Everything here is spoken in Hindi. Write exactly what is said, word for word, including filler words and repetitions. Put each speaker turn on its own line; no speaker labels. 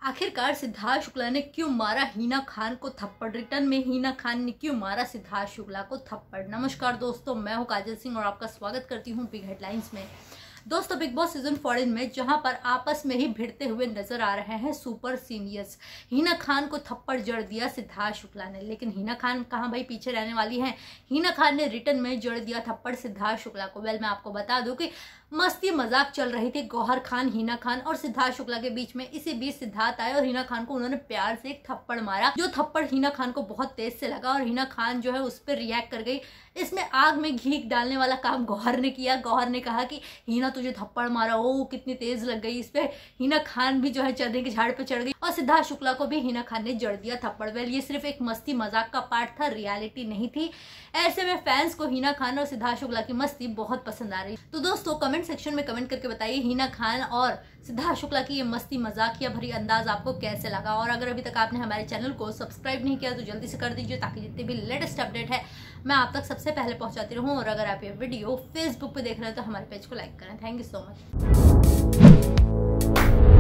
आखिरकार सिद्धार्थ शुक्ला ने क्यों मारा हिना खान को थप्पड़। रिटर्न में हिना खान ने क्यों मारा सिद्धार्थ शुक्ला को थप्पड़। नमस्कार दोस्तों, मैं हूं काजल सिंह और आपका स्वागत करती हूं बिग हेडलाइंस में। दोस्तों, बिग बॉस सीजन फोर्टीन में जहां पर आपस में ही भिड़ते हुए नजर आ रहे हैं सुपर सीनियर्स, हिना खान को थप्पड़ जड़ दिया सिद्धार्थ शुक्ला ने। लेकिन हिना खान कहां भाई पीछे रहने वाली हैं। हिना खान ने रिटर्न में जड़ दिया थप्पड़ सिद्धार्थ शुक्ला को। वेल, मैं आपको बता दूं कि मस्ती मजाक चल रही थी गौहर खान, हिना खान और सिद्धार्थ शुक्ला के बीच में। इसी बीच सिद्धार्थ आए और हिना खान को उन्होंने प्यार से एक थप्पड़ मारा, जो थप्पड़ हिना खान को बहुत तेज से लगा और हिना खान जो है उस पर रिएक्ट कर गई। इसमें आग में घी डालने वाला काम गौहर ने किया। गौहर ने कहा कि हिना तुझे थप्पड़ मारा, ओ कितनी तेज लग गई इस पे। हिना खान भी जो है चढ़ने के झाड़ पे चढ़ गई और सिद्धार्थ शुक्ला को भी हिना खान ने जड़ दिया थप्पड़। वेल, ये सिर्फ एक मस्ती मजाक का पार्ट था, रियलिटी नहीं थी। ऐसे में फैंस को हिना खान और सिद्धार्थ शुक्ला की मस्ती बहुत पसंद आ रही। तो दोस्तों, कमेंट सेक्शन में कमेंट करके बताइए हिना खान और सिद्धार्थ शुक्ला की ये मस्ती मजाकिया भरी अंदाज आपको कैसे लगा। और अगर अभी तक आपने हमारे चैनल को सब्सक्राइब नहीं किया तो जल्दी से कर दीजिए, ताकि जितने भी लेटेस्ट अपडेट है मैं आप तक सबसे पहले पहुंचाती रहूं। और अगर आप ये वीडियो फेसबुक पे देख रहे हैं तो हमारे पेज को लाइक करें। Thank you so much.